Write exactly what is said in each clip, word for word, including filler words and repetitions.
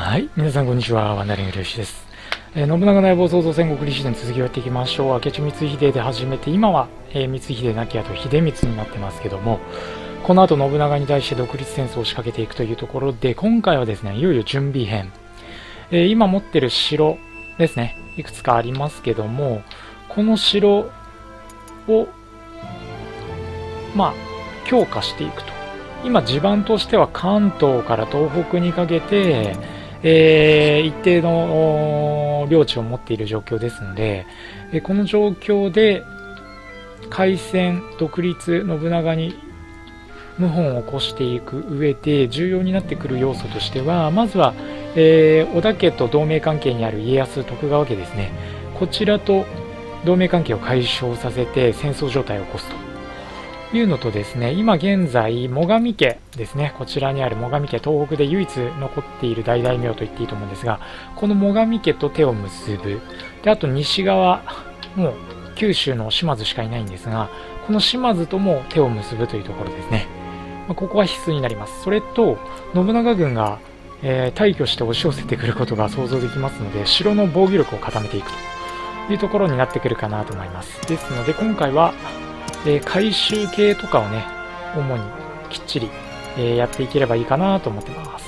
はい、皆さんこんにちは、ワンダリング漁師です。えー、信長の野望創造戦国李氏伝続きをやっていきましょう。明智光秀で始めて、今は、えー、光秀亡き後秀光になってますけども、この後信長に対して独立戦争を仕掛けていくというところで、今回はですね、いよいよ準備編。えー、今持ってる城ですね、いくつかありますけども、この城を、まあ、強化していくと。今地盤としては関東から東北にかけて、えー、一定の領地を持っている状況ですので、えこの状況で開戦独立信長に謀反を起こしていく上で重要になってくる要素としては、まずは、えー、織田家と同盟関係にある家康徳川家ですね、こちらと同盟関係を解消させて戦争状態を起こすというのとですね、今現在最上家ですね、こちらにある最上家、東北で唯一残っている大大名と言っていいと思うんですが、この最上家と手を結ぶ。で、あと西側、もう九州の島津しかいないんですが、この島津とも手を結ぶというところですね。まあ、ここは必須になります。それと信長軍が、えー、大挙して押し寄せてくることが想像できますので、城の防御力を固めていくというところになってくるかなと思います。ですので今回はえー、回収系とかをね、主にきっちり、えー、やっていければいいかなと思ってます。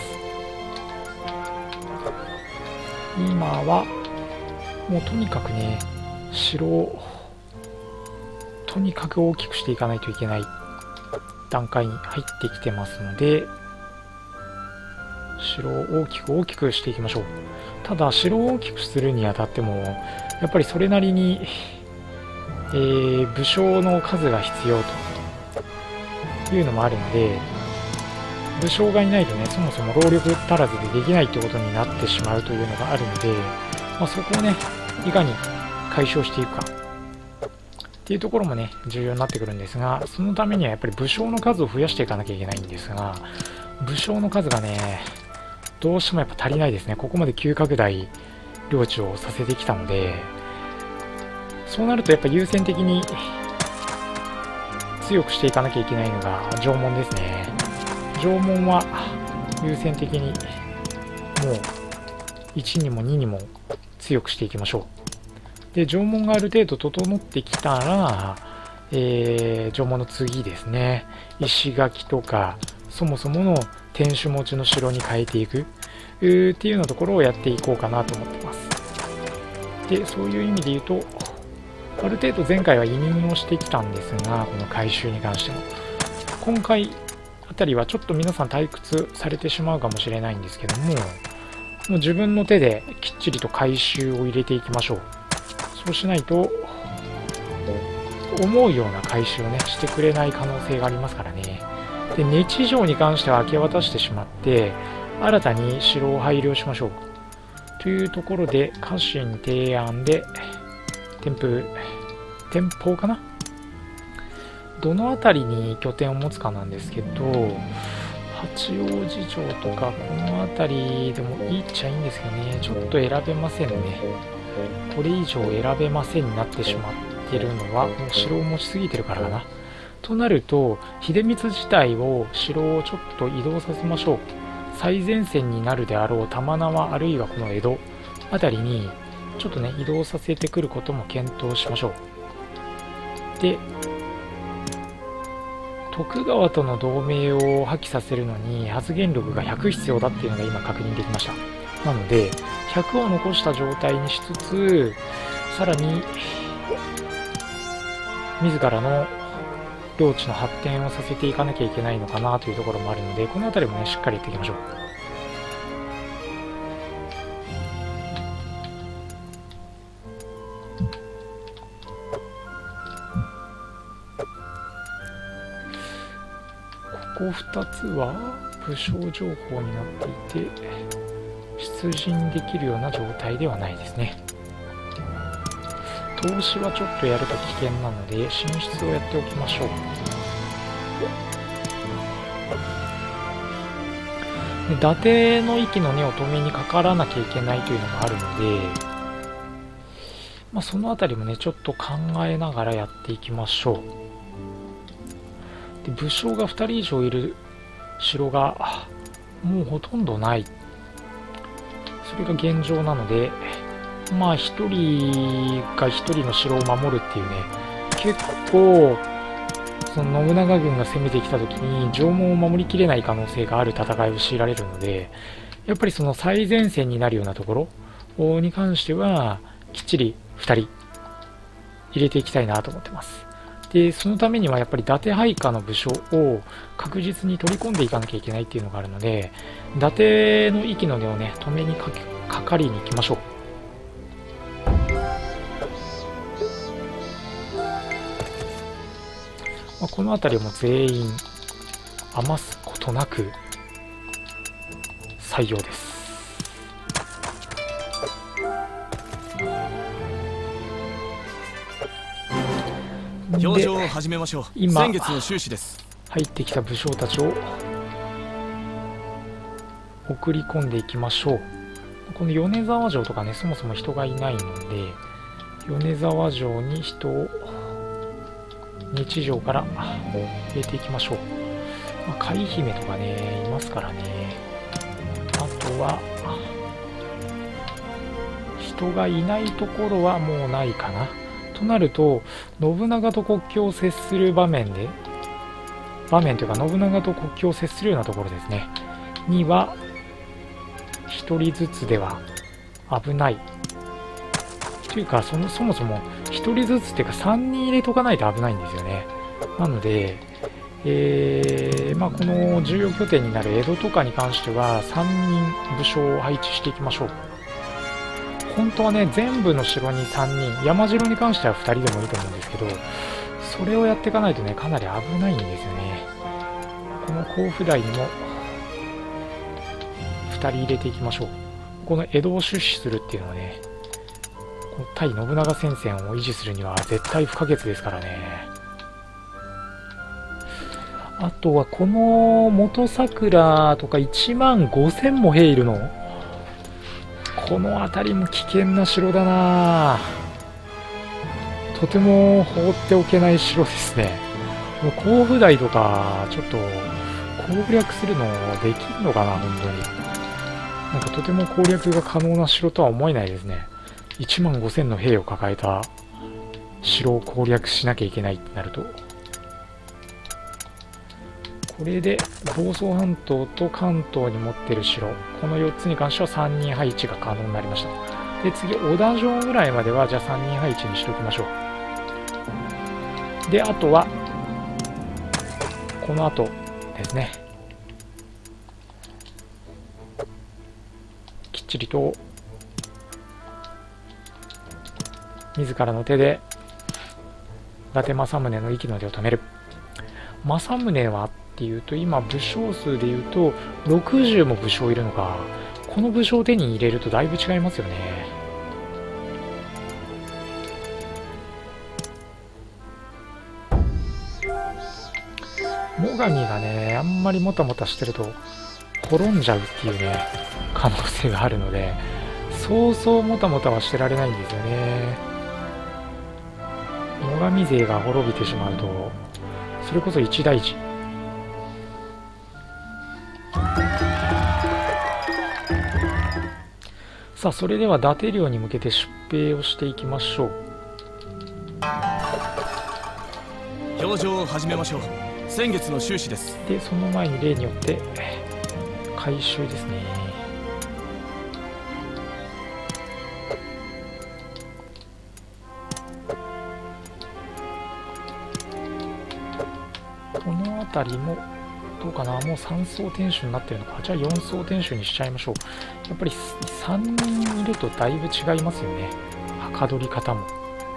今は、もうとにかくね、城を、とにかく大きくしていかないといけない段階に入ってきてますので、城を大きく大きくしていきましょう。ただ、城を大きくするにあたっても、やっぱりそれなりに、えー、武将の数が必要というのもあるので、武将がいないとね、そもそも労力足らずでできないということになってしまうというのがあるので、まあ、そこをね、いかに解消していくかっていうところもね、重要になってくるんですが、そのためにはやっぱり武将の数を増やしていかなきゃいけないんですが、武将の数がね、どうしてもやっぱ足りないですね。ここまで急拡大領地をさせてきたので、そうなるとやっぱ優先的に強くしていかなきゃいけないのが城門ですね。城門は優先的にもういちにもににも強くしていきましょう。で、城門がある程度整ってきたら、えー、城門の次ですね、石垣とかそもそもの天守持ちの城に変えていくっていうようなところをやっていこうかなと思ってます。で、そういう意味で言うと、ある程度前回は委任をしてきたんですが、この回収に関しても今回あたりはちょっと皆さん退屈されてしまうかもしれないんですけども、もう自分の手できっちりと回収を入れていきましょう。そうしないと思うような回収をねしてくれない可能性がありますからね。で、根地城に関しては明け渡してしまって新たに城を配慮しましょうというところで、家臣提案で天風天保かな、どの辺りに拠点を持つかなんですけど、八王子城とかこの辺りでもいいっちゃいいんですけどね、ちょっと選べませんね。これ以上選べませんになってしまってるのはもう城を持ちすぎてるからかな。となると秀光自体を城をちょっと移動させましょう。最前線になるであろう玉縄あるいはこの江戸辺りにちょっとね移動させてくることも検討しましょう。で、徳川との同盟を破棄させるのに発言力がひゃく必要だっていうのが今確認できました。なのでひゃくを残した状態にしつつ、さらに自らの領地の発展をさせていかなきゃいけないのかなというところもあるので、この辺りもねしっかりやっていきましょう。ここふたつは武将情報になっていて出陣できるような状態ではないですね。投資はちょっとやると危険なので進出をやっておきましょう。で、伊達の息の根を止めにかからなきゃいけないというのがあるので、まあ、その辺りもねちょっと考えながらやっていきましょう。で、武将がふたり以上いる城がもうほとんどないれが現状なので、まあひとりがひとりの城を守るっていうね、結構その信長軍が攻めてきた時に城門を守りきれない可能性がある戦いを強いられるので、やっぱりその最前線になるようなところに関してはきっちりふたり入れていきたいなと思ってます。でそのためにはやっぱり伊達配下の武将を確実に取り込んでいかなきゃいけないっていうのがあるので、伊達の息の根をね止めにかけかかりに行きましょう。まあ、この辺りも全員余すことなく採用です。 表情を始めましょう。 今先月の収支です。 入ってきた武将たちを送り込んでいきましょう。この米沢城とかね、そもそも人がいないので、米沢城に人を日城から入れていきましょう。まあ、海姫とかねいますからね。あとは人がいないところはもうないかなとなると、信長と国境を接する場面で場面というか信長と国境を接するようなところですねにはひとりずつでは危ないというか、そのそもそもひとりずつっていうかさんにん入れとかないと危ないんですよね。なので、えーまあ、この重要拠点になる江戸とかに関してはさんにん武将を配置していきましょう。本当はね全部の城にさんにん、山城に関してはふたりでもいいと思うんですけど、それをやっていかないとねかなり危ないんですよね。この甲府台にもふたり入れていきましょう。この江戸を出資するっていうのはね、この対信長戦線を維持するには絶対不可欠ですからね。あとはこの元桜とかいちまんごせんも兵いるの、この辺りも危険な城だな。とても放っておけない城ですね。この甲府台とかちょっと攻略するのできるのかな。本当になんかとても攻略が可能な城とは思えないですね。いちまんごせんの兵を抱えた城を攻略しなきゃいけないってなると、これで房総半島と関東に持ってる城、このよっつに関してはさんにん配置が可能になりました。で次小田城ぐらいまではじゃあさんにん配置にしておきましょう。であとはこの後ですね、きっちりと自らの手で伊達政宗の息の出を止める。政宗はっていうと今武将数でいうとろくじゅうも武将いるのか。この武将を手に入れるとだいぶ違いますよね。最上がねあんまりもたもたしてると滅んじゃうっていうね可能性があるので、そうそうもたもたはしてられないんですよね。最上勢が滅びてしまうとそれこそ一大事。さあそれでは伊達領に向けて出兵をしていきましょう。 表情を始めましょう。先月の収支です。 でその前に例によって回収ですね。この辺りもどうかな。もうさん層天守になってるのか。じゃあよん層天守にしちゃいましょう。やっぱりさんにんいるとだいぶ違いますよね、はかどり方も。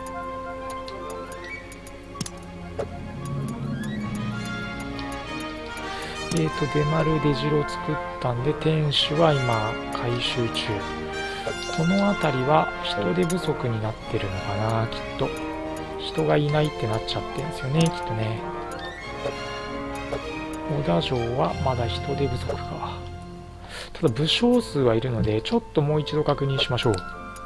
えーと出丸出城を作ったんで天守は今回収中。この辺りは人手不足になってるのかな。きっと人がいないってなっちゃってるんですよね、きっとね。小田城はまだ人手不足か。ただ武将数はいるのでちょっともう一度確認しましょう。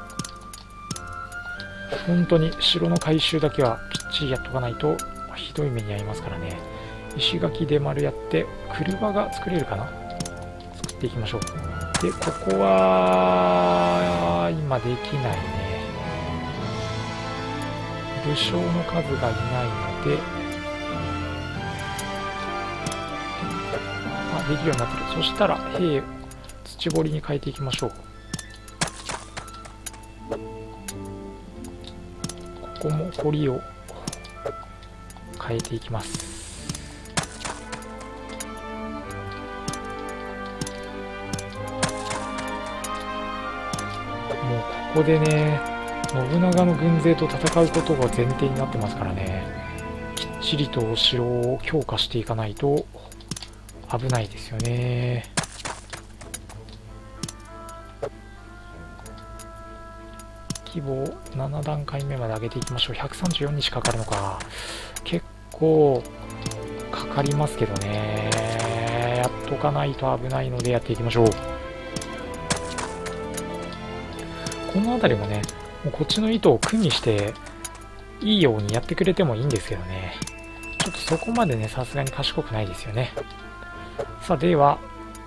本当に城の改修だけはきっちりやっとかないとひどい目に遭いますからね。石垣出丸やって車が作れるかな。作っていきましょう。 でここは今できないね。武将の数がいないので、あ、できるようになってる。そしたら兵土掘りに変えていきましょう。ここも堀を変えていきます。もうここでね、信長の軍勢と戦うことが前提になってますからね、きっちりとお城を強化していかないと危ないですよね。規模なな段階目まで上げていきましょう。ひゃくさんじゅうよんにちかかるのか。結構かかりますけどね。やっとかないと危ないのでやっていきましょう。この辺りもね、もうこっちの意図を苦にしていいようにやってくれてもいいんですけどね、ちょっとそこまでね、さすがに賢くないですよね。さあ、では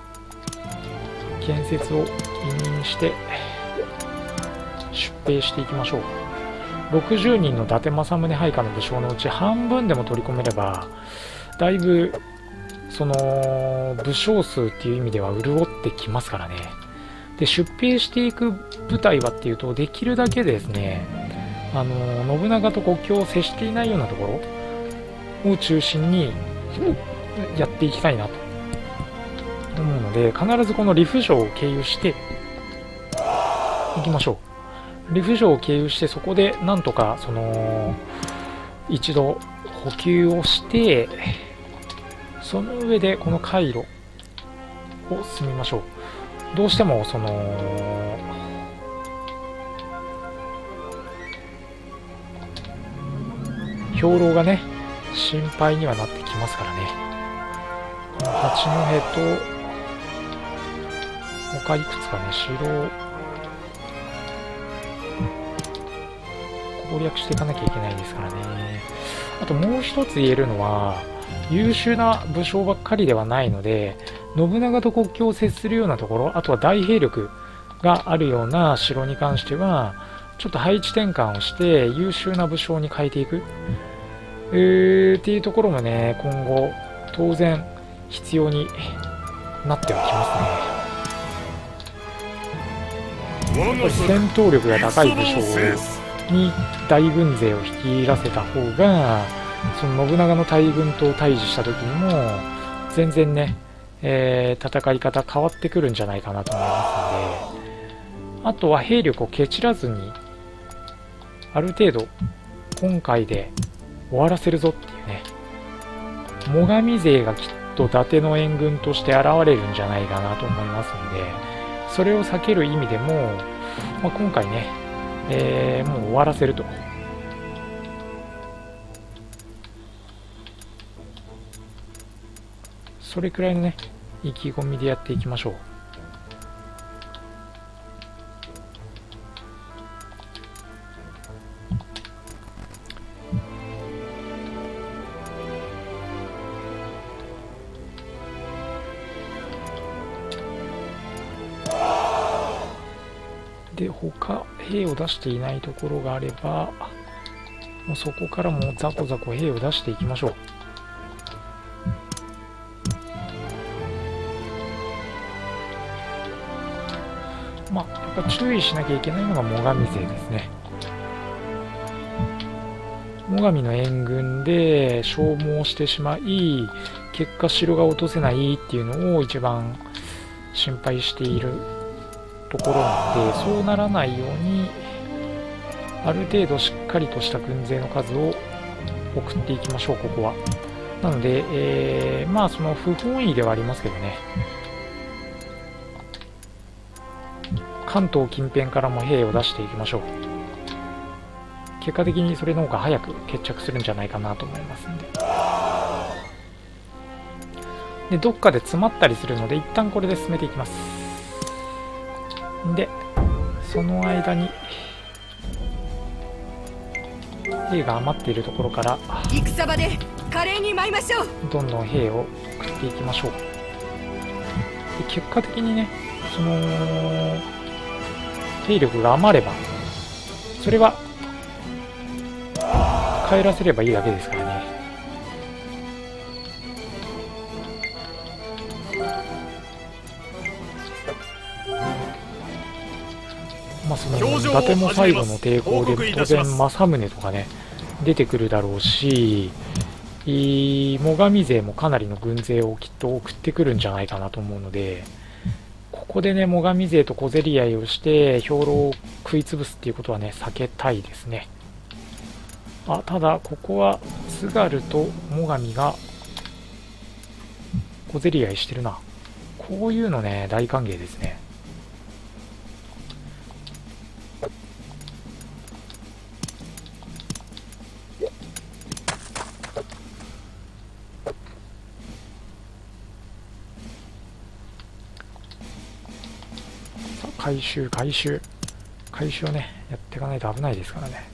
建設を委任して出兵していきましょう。ろくじゅうにんの伊達政宗配下の武将のうち半分でも取り込めれば、だいぶその武将数っていう意味では潤ってきますからね。で、出兵していく部隊はっていうと、できるだけですね、あの信長と国境を接していないようなところを中心にやっていきたいなと思うので、必ずこの利府城を経由していきましょう。利府城を経由して、そこでなんとかその一度補給をして、その上でこの回路を進みましょう。どうしてもその兵糧がね、心配にはなってきますからね。八戸と他いくつかね、城を攻略していかなきゃいけないですからね。あともう一つ言えるのは、優秀な武将ばっかりではないので、信長と国境を接するようなところ、あとは大兵力があるような城に関しては、ちょっと配置転換をして優秀な武将に変えていく、えー、っていうところもね、今後当然必要になってはきますね。やっぱり戦闘力が高い武将に大軍勢を率いらせた方が、その信長の大軍と対峙した時にも全然ね、えー、戦い方変わってくるんじゃないかなと思いますので、あとは兵力を蹴散らずにある程度今回で終わらせるぞっていうね、最上勢がきっと伊達の援軍として現れるんじゃないかなと思いますので、それを避ける意味でも、まあ、今回ね、えー、もう終わらせると。それくらいのね、意気込みでやっていきましょう。で、他兵を出していないところがあれば、もうそこからもザコザコ兵を出していきましょう。まあ、やっぱ注意しなきゃいけないのが最上勢ですね。最上の援軍で消耗してしまい、結果城が落とせないっていうのを一番心配しているところなので、そうならないようにある程度しっかりとした軍勢の数を送っていきましょう、ここは。なので、えー、まあその不本意ではありますけどね、関東近辺からも兵を出していきましょう。結果的にそれの方が早く決着するんじゃないかなと思いますんで。で、どっかで詰まったりするので、一旦これで進めていきます。で、その間に兵が余っているところから戦場で華麗に舞いましょう。 どんどん兵を送っていきましょう。で、結果的にね、 その兵力が余ればそれは帰らせればいいだけですからね。まあその伊達も最後の抵抗で当然政宗とかね出てくるだろうし、最上勢もかなりの軍勢をきっと送ってくるんじゃないかなと思うので、ここでね最上勢と小競り合いをして兵糧を食い潰すっていうことはね避けたいですね。あ、ただここは津軽と最上が小競り合いしてるな。こういうのね大歓迎ですね。さあ回収回収回収をねやっていかないと危ないですからね。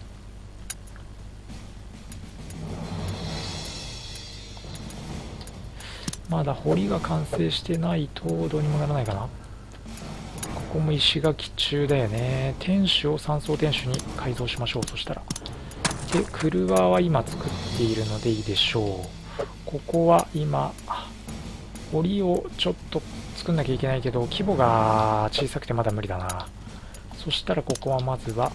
まだ堀が完成してないとどうにもならないかな。ここも石垣中だよね。天守を三層天守に改造しましょう。そしたらで車は今作っているのでいいでしょう。ここは今堀をちょっと作んなきゃいけないけど規模が小さくてまだ無理だな。そしたらここはまずは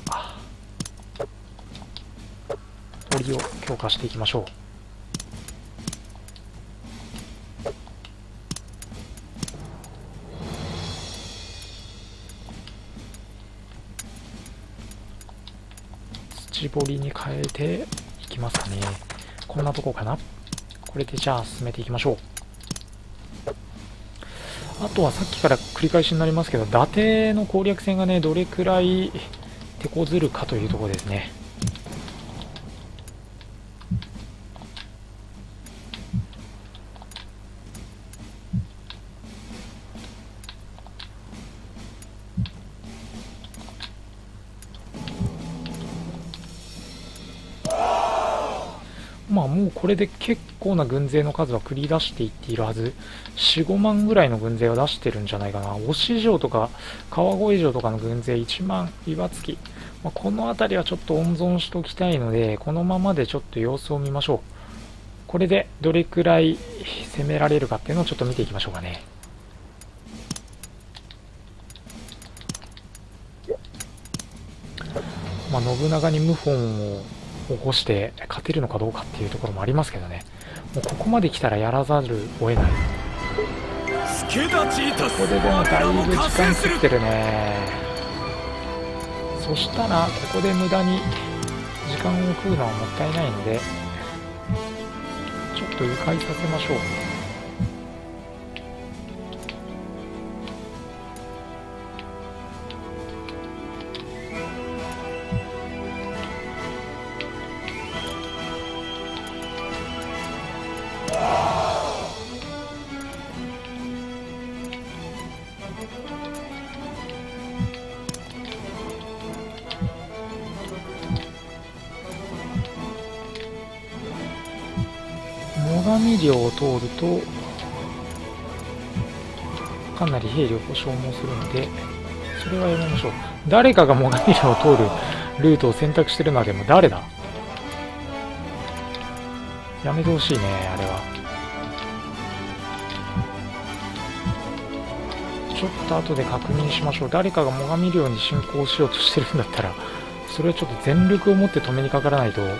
堀を強化していきましょう。土掘りに変えていきますかね。こんなとこかな。これでじゃあ進めていきましょう。あとはさっきから繰り返しになりますけど、伊達の攻略戦がねどれくらい手こずるかというところですね。まあもうこれで結構な軍勢の数は繰り出していっているはず。よん、ごまんぐらいの軍勢は出してるんじゃないかな。忍城とか川越城とかの軍勢いちまん、岩槻、まあ、この辺りはちょっと温存しておきたいので、このままでちょっと様子を見ましょう。これでどれくらい攻められるかっていうのをちょっと見ていきましょうかね。まあ信長に謀反を起こして勝てるのかどうかっていうところもありますけどね。もうここまで来たらやらざるを得ない。ここででもだいぶ時間食ってるね。そしたらここで無駄に時間を食うのはもったいないのでちょっと迂回させましょう。最上領を通るとかなり兵力を消耗するのでそれはやめましょう。誰かが最上領を通るルートを選択してるのはでも誰だ。やめてほしいねあれは。ちょっと後で確認しましょう。誰かが最上領に侵攻しようとしてるんだったらそれはちょっと全力を持って止めにかからないと。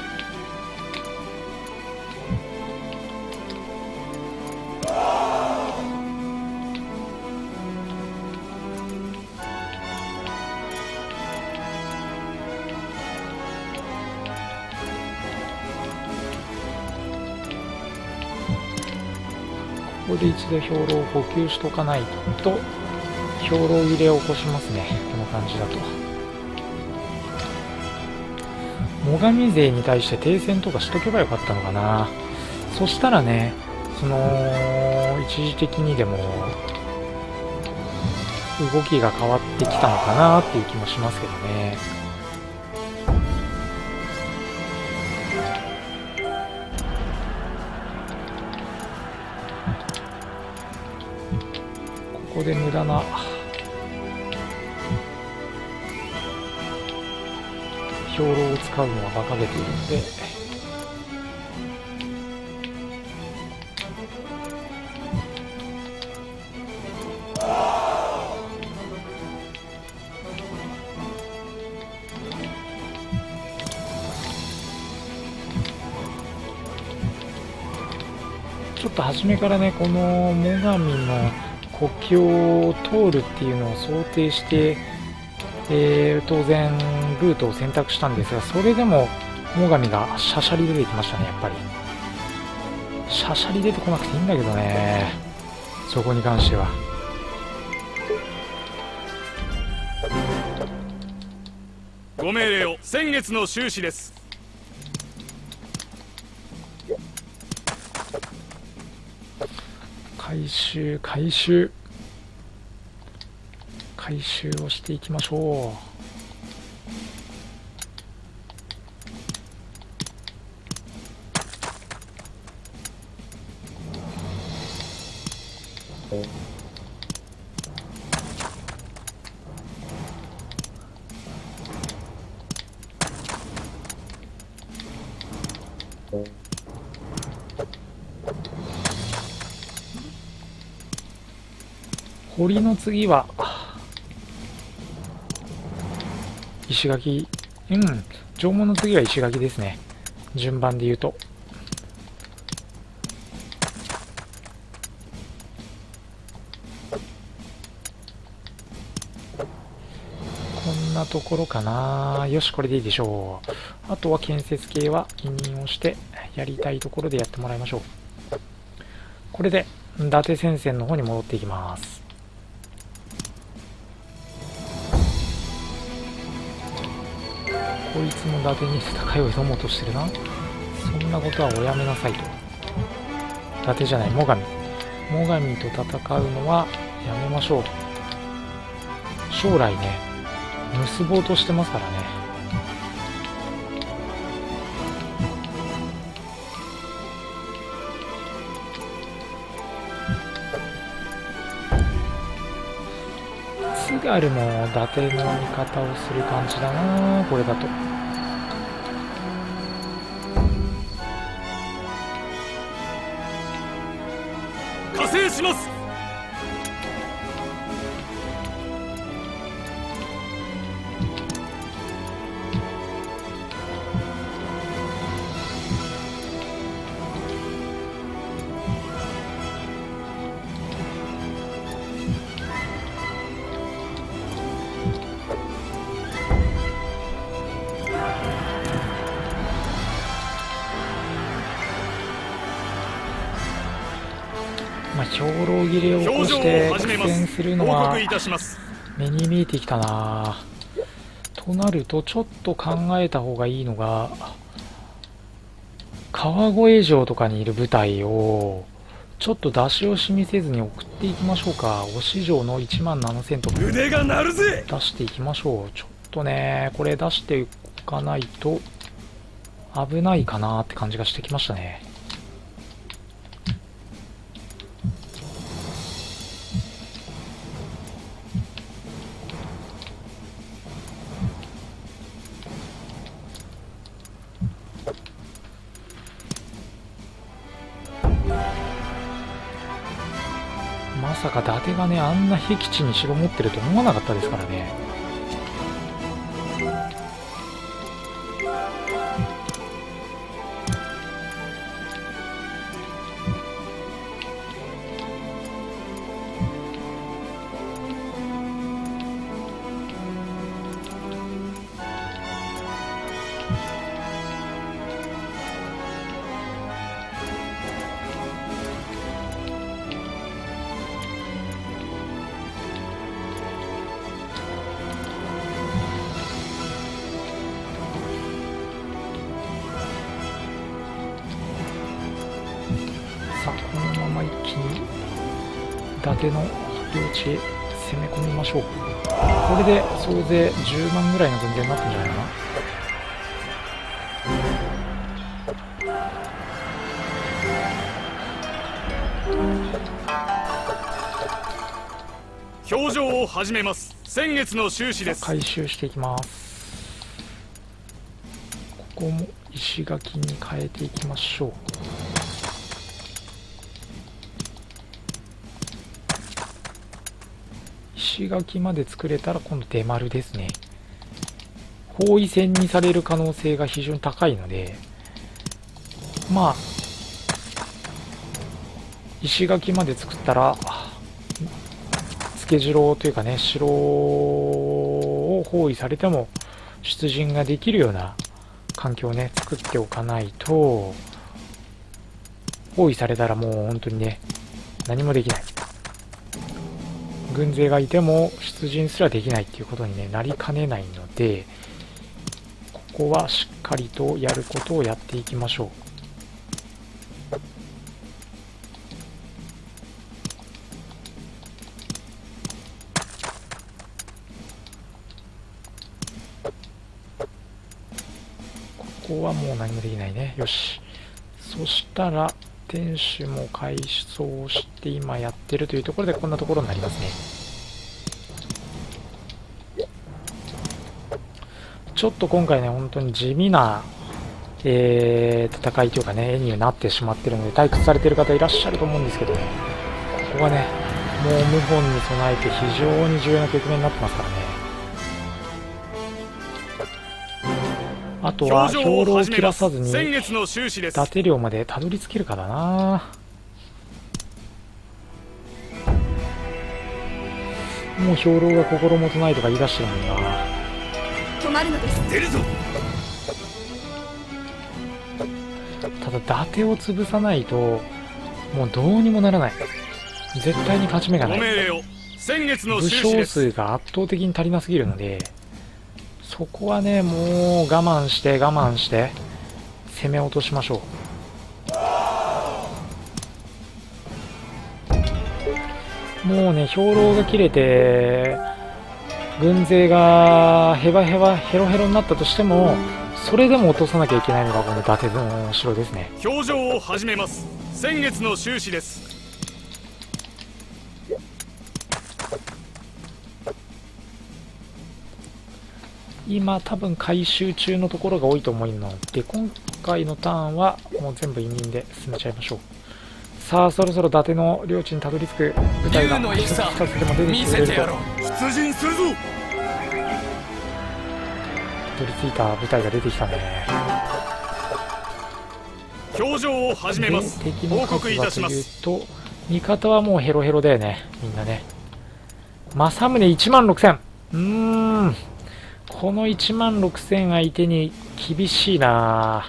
ここで一度兵糧を補給しとかないと兵糧入れを起こしますね。この感じだと最上勢に対して停戦とかしとけばよかったのかな。そしたらねその一時的にでも動きが変わってきたのかなっていう気もしますけどね。ここで無駄な兵糧を使うのは馬鹿げているので、ちょっと初めからね、この最上の国境を通るっていうのを想定して、えー、当然ルートを選択したんですが、それでも最上がシャシャリ出てきましたね。やっぱりシャシャリ出てこなくていいんだけどね、そこに関しては。 ご命令を。先月の収支です。 回収回収回収をしていきましょう。堀の次は石垣、うん縄文の次は石垣ですね、順番で言うと。こんなところかな。よし、これでいいでしょう。あとは建設系は委任をしてやりたいところでやってもらいましょう。これで伊達戦線の方に戻っていきます。こいつも伊達に戦いを挑もうとしてるな。そんなことはおやめなさいと。伊達じゃない、最上。最上と戦うのはやめましょう。将来ね、結ぼうとしてますからね。津軽も伊達の味方をする感じだな、これだと。 加勢します。 まあ、兵糧切れを起こして苦戦するのは目に見えてきたな。となるとちょっと考えた方がいいのが、川越城とかにいる部隊をちょっと出し惜しみせずに送っていきましょうか。忍城のいちまんななせんとか出していきましょう。ちょっとねこれ出しておかないと危ないかなって感じがしてきましたね。まさか伊達がねあんな僻地に城持ってると思わなかったですからね。さあこのまま一気に伊達の領地へ攻め込みましょう。これで総勢じゅうまんぐらいの軍勢になってんじゃないかな。 表情を始めます。先月の収支です。 回収していきます。 こも石垣に変えていきましょう。石垣まで作れたら今度出丸ですね。包囲戦にされる可能性が非常に高いので、まあ石垣まで作ったら付け城というかね、城を包囲されても出陣ができるような環境をね作っておかないと、包囲されたらもう本当にね何もできない、軍勢がいても出陣すらできないっていうことに、ね、なりかねないので、ここはしっかりとやることをやっていきましょう。ここはもう何もできないね。よし。そしたら天守も改装して今やってるというところでこんなところになりますね。ちょっと今回ね本当に地味な、えー、戦いというかね絵になってしまってるので退屈されてる方いらっしゃると思うんですけどね、ここはねもう謀反に備えて非常に重要な局面になってますからね。あとは兵糧を切らさずに伊達領までたどり着けるかだな。もう兵糧が心もとないとか言い出してるもんな。 止まるのです。出るぞ。 ただ伊達を潰さないともうどうにもならない。絶対に勝ち目がない。武将数が圧倒的に足りなすぎるので、そこはねもう我慢して我慢して攻め落としましょう。もうね兵糧が切れて軍勢がヘバヘバヘロヘロになったとしても、それでも落とさなきゃいけないのがこの伊達の城ですね。 表情を始めます。先月の収支です。 今多分回収中のところが多いと思うので、今回のターンはもう全部委任で進めちゃいましょう。さあそろそろ伊達の領地にたどり着く部隊が一つ二つでも出てきてくれると、 出陣するぞ。 たどり着いた部隊が出てきたね。 表情を始めます。 敵の数はというと味方はもうヘロヘロだよね、みんなね。政宗いちまんろくせん、うーんこのいちまんろくせん相手に厳しいな。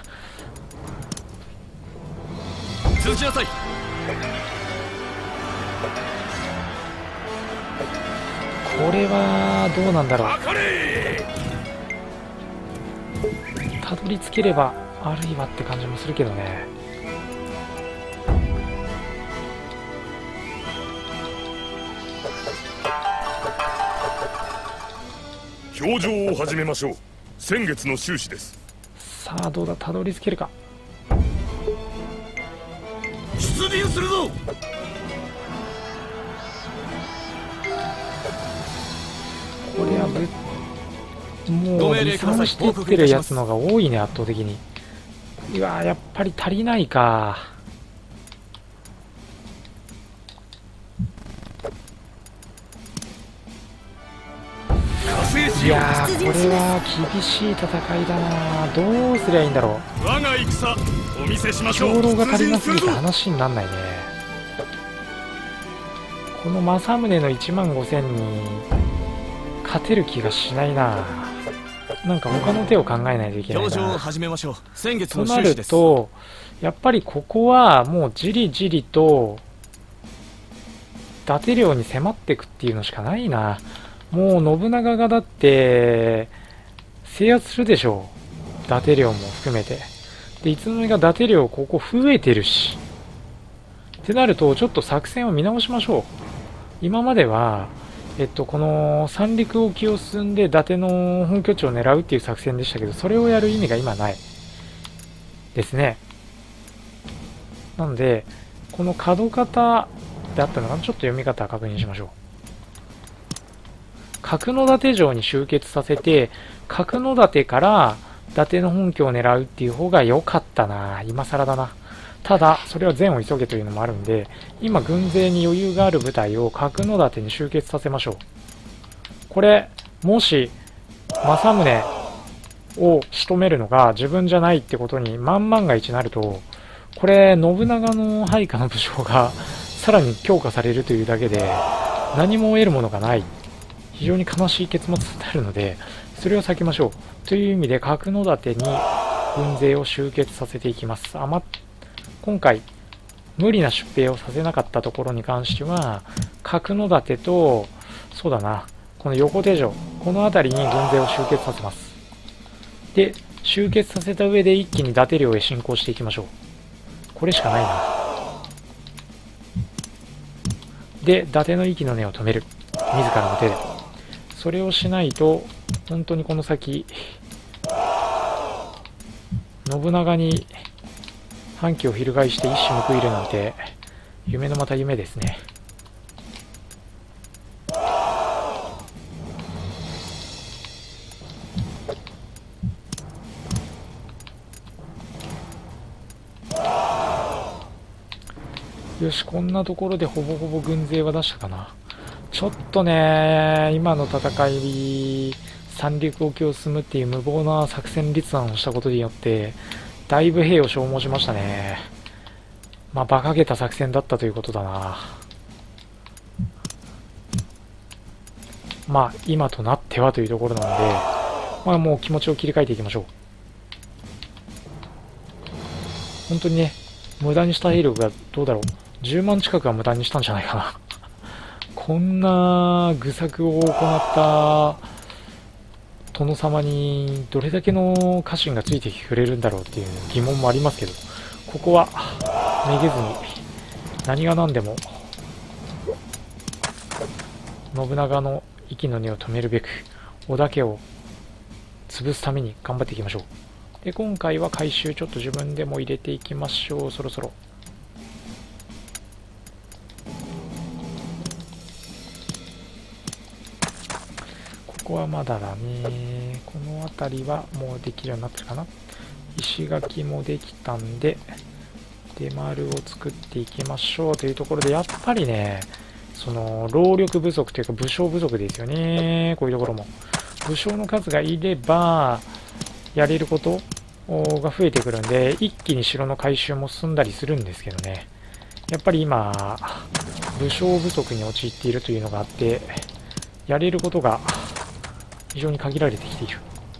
続きなさい。 これはどうなんだろう。たどり着ければあるいはって感じもするけどね。 表情を始めましょう。先月の収支です。 さあどうだ、たどり着けるか。 出陣するぞ。 これはぶもう離散していってるやつのが多いね、圧倒的に。うわーやっぱり足りないか。いやーこれは厳しい戦いだな。どうすりゃいいんだろう。 我が戦お見せしましょう。 兵糧が足りなすぎて話になんないね。この政宗のいちまんごせんに勝てる気がしないな。なんか他の手を考えないといけないな。 表情を始めましょう。先月のとなる収支です。 とやっぱりここはもうじりじりと伊達領に迫っていくっていうのしかないな。もう信長がだって制圧するでしょう、伊達領も含めて。でいつの間にか伊達領ここ増えてるしってなると、ちょっと作戦を見直しましょう。今まではえっとこの三陸沖を進んで伊達の本拠地を狙うっていう作戦でしたけど、それをやる意味が今ないですね。なのでこの角方であったのかな、ちょっと読み方確認しましょう。角館城に集結させて、角館から伊達の本拠を狙うっていう方が良かったな。今更だな。ただ、それは善を急げというのもあるんで、今軍勢に余裕がある部隊を角館に集結させましょう。これ、もし、政宗を仕留めるのが自分じゃないってことに万万が一なると、これ、信長の配下の武将がさらに強化されるというだけで、何も得るものがない。非常に悲しい結末になるので、それを避けましょう。という意味で、角館に軍勢を集結させていきます。あま、今回、無理な出兵をさせなかったところに関しては、角館と、そうだな、この横手城、この辺りに軍勢を集結させます。で、集結させた上で一気に伊達領へ進行していきましょう。これしかないな。で、伊達の息の根を止める。自らの手で。それをしないと、本当にこの先、信長に反旗を翻して一矢報いるなんて、夢のまた夢ですね。よし、こんなところでほぼほぼ軍勢は出したかな。ちょっとね、今の戦い、三陸沖を進むっていう無謀な作戦立案をしたことによって、だいぶ兵を消耗しましたね。まあ、馬鹿げた作戦だったということだな。まあ、今となってはというところなので、まあ、もう気持ちを切り替えていきましょう。本当にね、無駄にした兵力がどうだろう。じゅうまん近くは無駄にしたんじゃないかな。こんな愚策を行った殿様にどれだけの家臣がついてきてくれるんだろうっていう疑問もありますけど、ここはめげずに何が何でも信長の息の根を止めるべく織田家を潰すために頑張っていきましょう。で、今回は回収ちょっと自分でも入れていきましょう。そろそろここはまだだね。この辺りはもうできるようになってるかな。石垣もできたんで出丸を作っていきましょうというところで、やっぱりね、その労力不足というか武将不足ですよね。こういうところも武将の数がいればやれることが増えてくるんで、一気に城の改修も進んだりするんですけどね、やっぱり今武将不足に陥っているというのがあって、やれることが非常に限られてきている。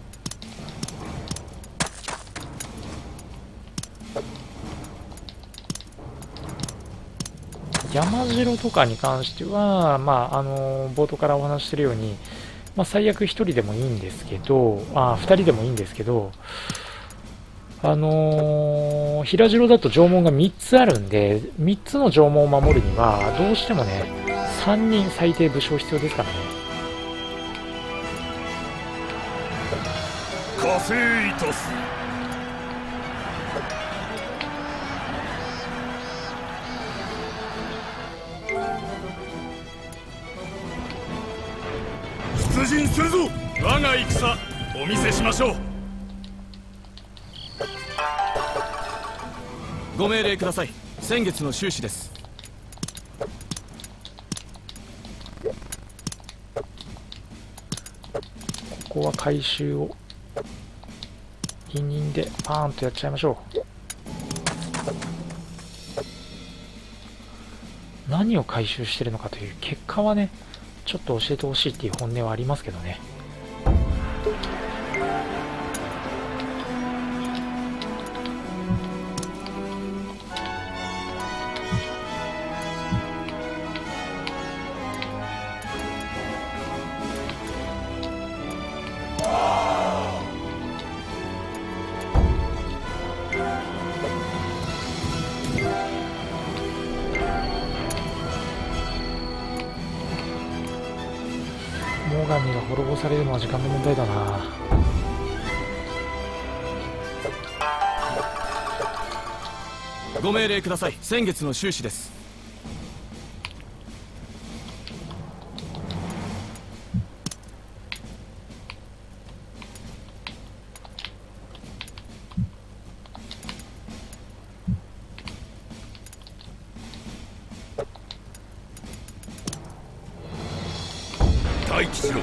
山城とかに関しては、まあ、あの冒頭からお話ししているように、まあ、最悪ひとりでもいいんですけど、あふたりでもいいんですけど、あのー、平城だと城門がみっつあるんで、みっつの城門を守るにはどうしてもね、さんにん最低武将必要ですからね。 加勢いたす。出陣するぞ。我が戦お見せしましょう。 ご命令ください。先月の収支です。 ここは回収を委任でパーンとやっちゃいましょう。何を回収してるのかという結果はね、ちょっと教えてほしいっていう本音はありますけどね。最上が滅ぼされるのは時間の問題だな。 ご命令ください。先月の収支です。 撃しろ。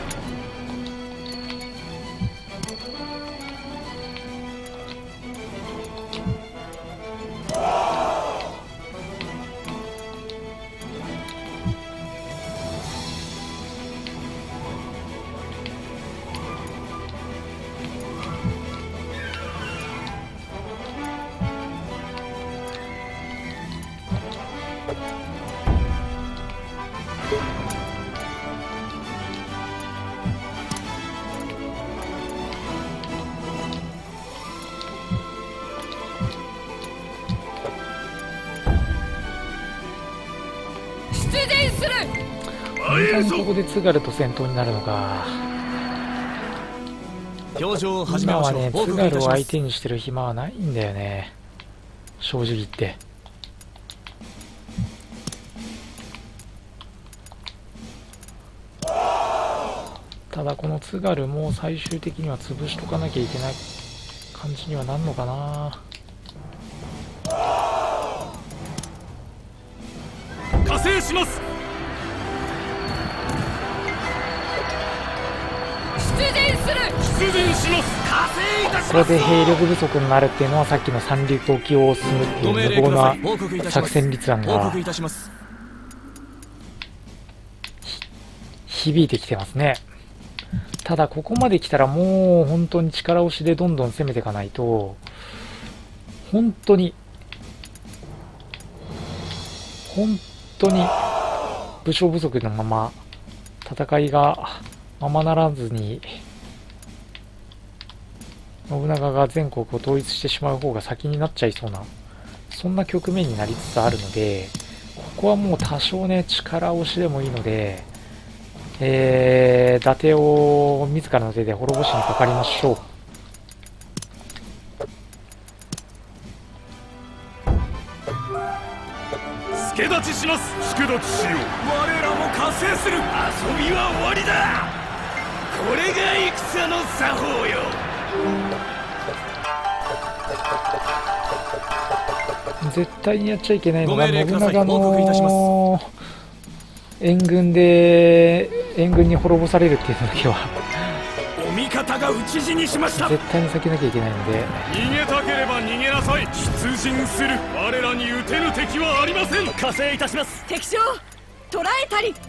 本当にここで津軽と戦闘になるのか。 表情を始め今はね、 ましょう。 津軽を相手にしてる暇はないんだよね、正直言って。ただこの津軽も最終的には潰しとかなきゃいけない感じにはなんのかな。 加勢します。 出陣する。 出陣します。加勢いたします。 ここで兵力不足になるっていうのは、さっきの三流沖を進むっていう無謀な作戦立案が響いてきてますね。ただここまで来たらもう本当に力押しでどんどん攻めていかないと、本当に本当に武将不足のまま戦いがままならずに、信長が全国を統一してしまう方が先になっちゃいそうな、そんな局面になりつつあるので、ここはもう多少ね、力押しでもいいので、えー、伊達を自らの手で滅ぼしにかかりましょう。 助立ちします。 助立ちしよう。 我らも加勢する。遊びは終わりだ。これが戦の作法よ。 絶対にやっちゃいけないのが、 ご命令信ください。 長報告いたします。 の援軍で援軍に滅ぼされるっていうのだけはお味方が討ち死にしました。 絶対に避けなきゃいけないので、 逃げたければ逃げなさい。出陣する。我らに撃てぬ敵はありません。加勢いたします。 敵将捕らえたり。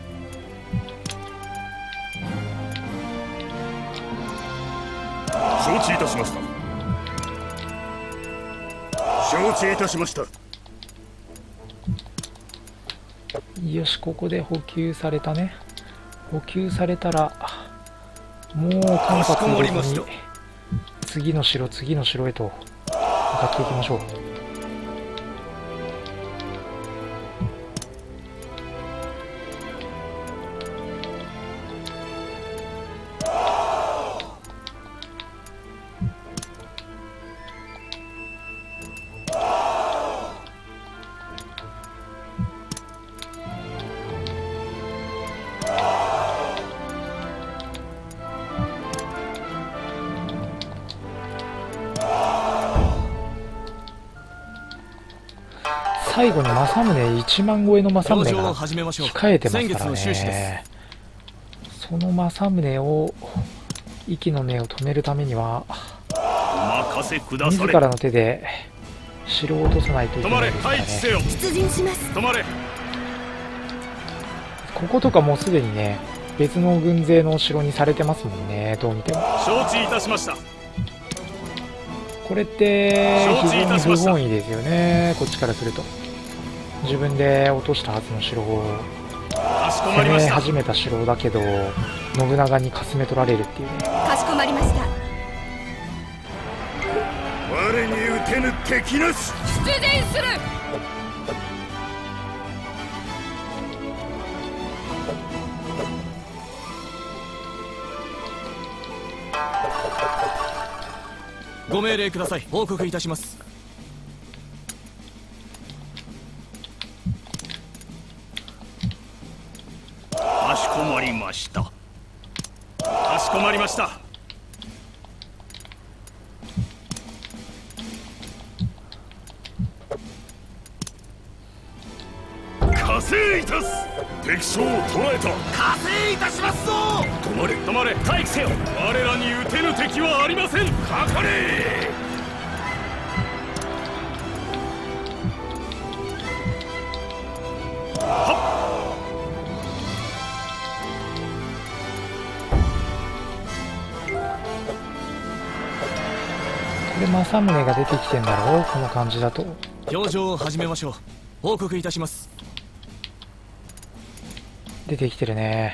承知いたしました。承知いたしました。 よし、ここで補給されたね。補給されたらもう間髪入れずに次の城次の城へと向かっていきましょう。最後に政宗いちまん超えの政宗が控えてますからね。その政宗を息の根を止めるためには自らの手で城を落とさないといけないですからね。 出陣します。 止まれ。 こことかもうすでにね、別の軍勢の城にされてますもんね、どう見ても。 承知いたしました。 これって非常に不本意ですよね、こっちからすると。自分で落としたはずの城を攻め始めた城だけど信長にかすめ取られるっていうね。 かしこまりました。 我に撃てぬ敵なし。 出陣する。 ご命令ください。報告いたします。 かしこまりました。 かしこまりました。 加勢いたす。 敵将を捕らえた。 加勢いたしますぞ。止まれ止まれ、待機せよ。我らに撃てぬ敵はありません。かかれ。 で政宗が出てきてんだろう、この感じだと。 表情を始めましょう。報告いたします。 出てきてるね。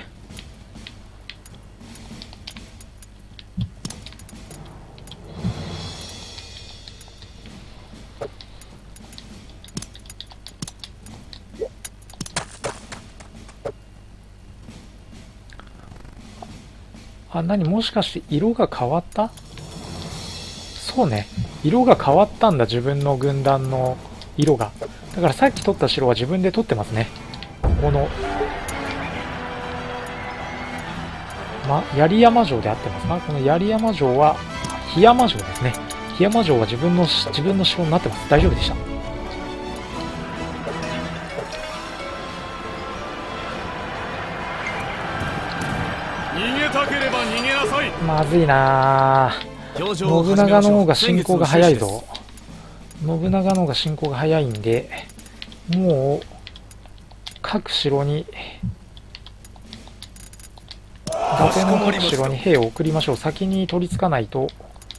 あ、何、もしかして色が変わった？そうね、色が変わったんだ、自分の軍団の色が。だからさっき取った城は自分で取ってますね。この、ま、槍山城で合ってますか？この槍山城は、檜山城ですね。檜山城は自分の、自分の城になってます。大丈夫でした。 逃げたければ逃げなさい。 まずいなぁ。信長の方が進行が早いぞ。信長の方が進行が早いんで、もう各城に、伊達の各城に兵を送りましょう。先に取り付かないと。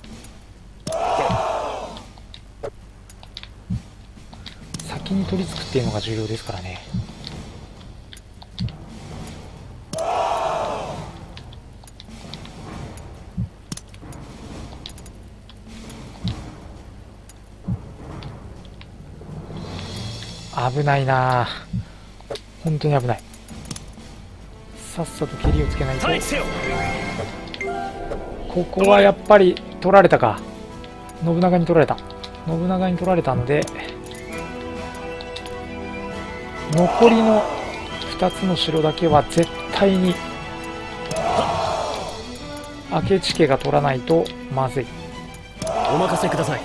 先に取り付くっていうのが重要ですからね。危ないなぁ、本当に危ない。さっさと蹴りをつけないと。ここはやっぱり取られたか。信長に取られた。信長に取られたので、残りのふたつの城だけは絶対に明智家が取らないとまずい。 お任せください。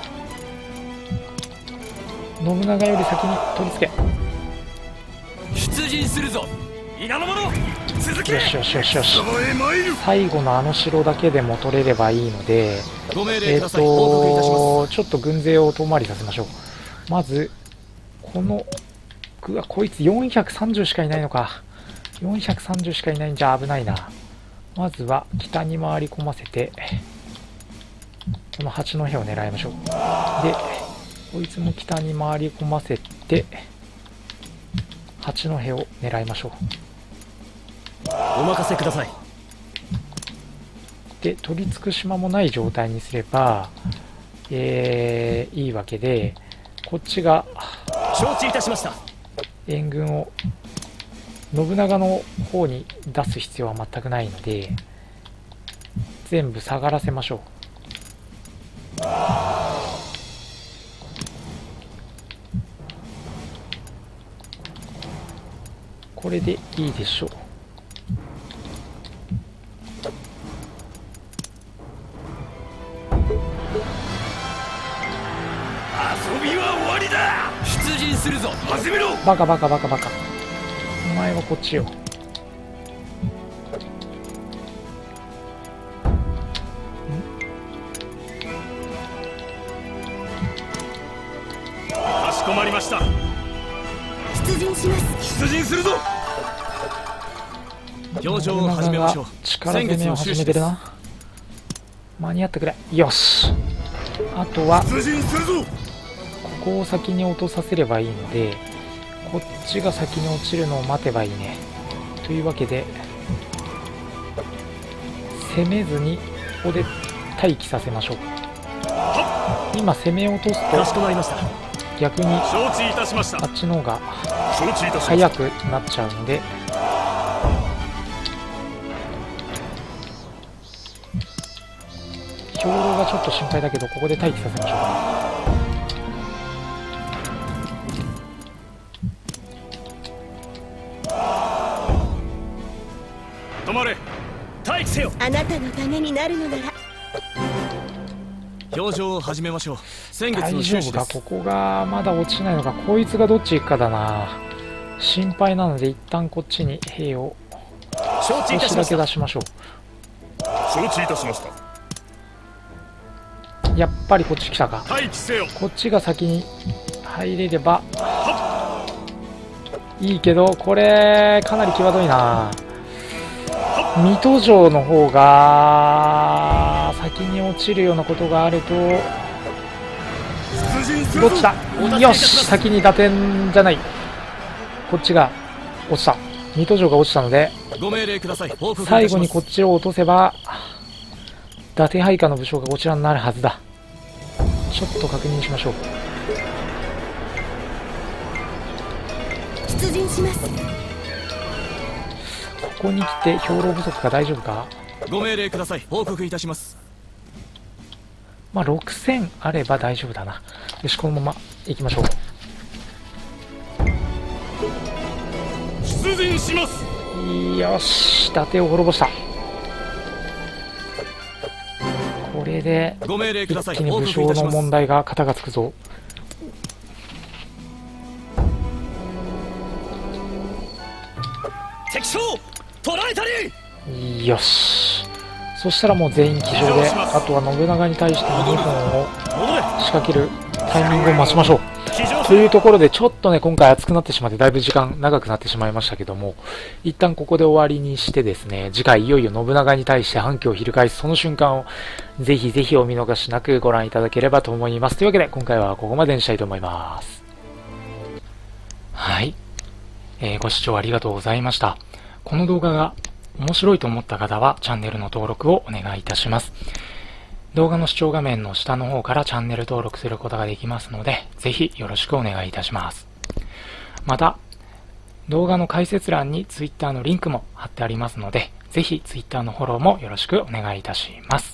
信長より先に取り付け。 出陣するぞ。皆の者続け。 よしよしよしよし。最後のあの城だけでも取れればいいので、えっとちょっと軍勢を遠回りさせましょう。まずこのうわ、こいつよんひゃくさんじゅうしかいないのか。よんひゃくさんじゅうしかいないんじゃ危ないな。まずは北に回り込ませて、この八戸を狙いましょう。でこいつも北に回り込ませて、八戸を狙いましょう。 お任せください。 で、取り付く島もない状態にすれば、えー、いいわけで、こっちが、 承知いたしました。 援軍を、信長の方に出す必要は全くないので、全部下がらせましょう。これでいいでしょう。 遊びは終わりだ。出陣するぞ。始めろ。 バカバカバカバカ。お前はこっちよ。 かしこまりました。 出陣します。 出陣するぞ。表情を始めましょう。 力攻めを始めてるな。間に合ってくれ。よし。あとは出陣するぞ。 ここを先に落とさせればいいので、こっちが先に落ちるのを待てばいいね。というわけで攻めずにここで待機させましょう。今攻め落とすとかしこまりました。 逆に承知いたしました。 あっちの方が承知いたしました。 早くなっちゃうので、兵糧がちょっと心配だけど、ここで待機させましょうか。 止まれ。待機せよ。 あなたのためになるのなら。 表情を始めましょう。先月大の丈夫か。 収支です。 ここがまだ落ちないのか。こいつがどっち行くかだな。 心配なので一旦こっちに兵を承知いたしました。 少しだけ出しましょ承知いたしました。 う。やっぱりこっち来たか。 待機せよ。 こっちが先に入れればいいけど、これかなり際どいな。水戸城の方が先に落ちるようなことがあると、 出陣するぞ。 どっちだ。よし、先に打点じゃない、こっちが落ちた。水戸城が落ちたのでご命令ください。報告いたします。 最後にこっちを落とせば伊達配下の武将がこちらになるはずだ。ちょっと確認しましょう。 出陣します。 ここに来て兵糧不足か。大丈夫か。 ご命令ください。報告いたします。 まあろくせんあれば大丈夫だな。よし、このまま行きましょう。 出陣します。 よし、伊達を滅ぼした。これでご命令ください。 一気に報武将の告いたします。 問題が肩がつくぞ。 敵将捕らえたり。 よし、そしたらもう全員騎乗で、あとは信長に対してのにほんを戻れ。 仕掛けるタイミングを待ちましょう。 騎乗というところで、ちょっとね今回熱くなってしまってだいぶ時間長くなってしまいましたけども、一旦ここで終わりにしてですね、次回いよいよ信長に対して反旗を翻すその瞬間をぜひぜひお見逃しなくご覧いただければと思います。というわけで今回はここまでにしたいと思います。はい、えー、ご視聴ありがとうございました。この動画が面白いと思った方はチャンネルの登録をお願いいたします。動画の視聴画面の下の方からチャンネル登録することができますので、ぜひよろしくお願いいたします。また、動画の解説欄に Twitter のリンクも貼ってありますので、ぜひ Twitter のフォローもよろしくお願いいたします。